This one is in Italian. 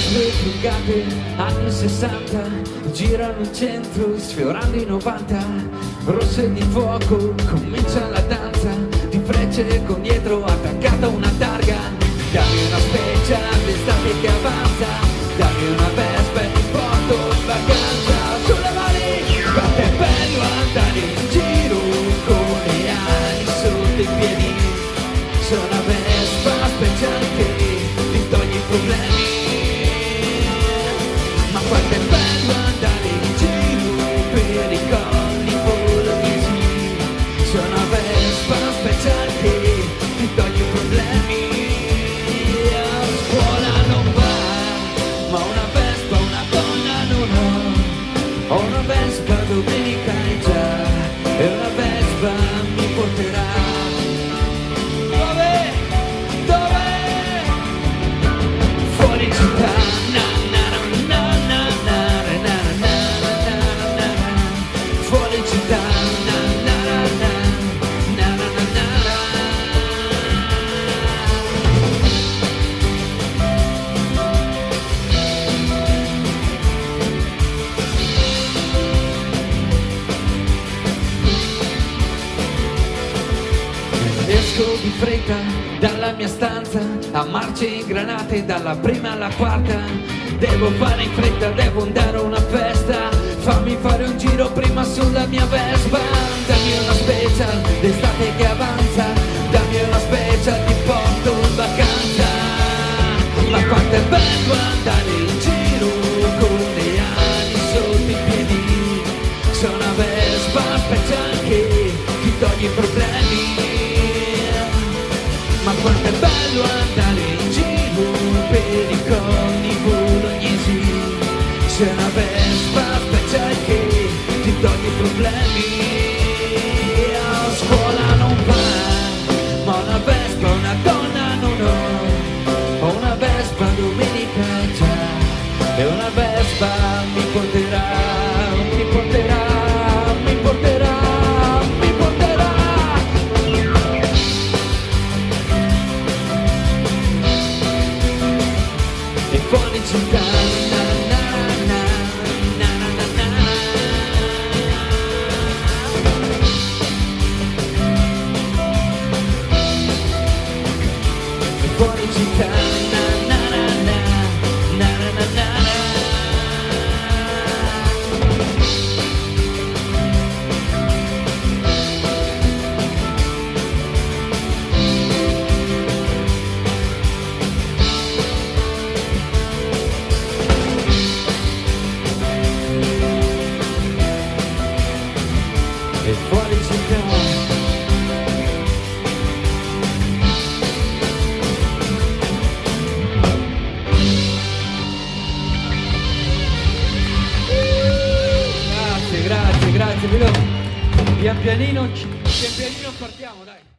Destre frugate, anni 60, girano in centro sfiorando i 90. Rosse di fuoco, comincia la danza, di frecce con dietro attaccata una targa. Dammi una special d'estate che avanza, dammi una vespa e ti porto in vacanza. Sulle mani, quanto è bello andare in giro con le ali sotto i piedi. Sono una vespa speciale che ti toglie i problemi. Ma quanto è bello andare in giro per i colli bolognesi. Sono una vespa speciale che ti toglie i problemi. A scuola non va, ma una vespa, una donna non ho. Ho una vespa, domenica è già, e una vespa mi porterà. Dove? Dove? Fuori città. Fuori città. Esco di fretta dalla mia stanza a marce ingranate dalla prima alla quarta. Devo fare in fretta, devo andare a una festa. Fammi fare un giro prima sulla mia Vespa. Dammi una special d'estate che avanza, dammi una special, ti porto in vacanza. Ma quanto è bello andare in giro con le ali sotto i piedi. Sono una Vespa special che ti toglie i problemi. Ma quanto è bello andare in giro per i colli bolognesi. C'è una vespa speciale che ti toglie i problemi. A scuola non va, ma una vespa, una donna non ho. Ho una vespa, domenica già, e una vespa mi porterà, mi porterà, mi porterà, mi porterà. E fuori città, na na na na na na na. E fuori città, na na na na na na na na. E fuori città. Grazie, grazie, grazie. Pian pianino partiamo, dai.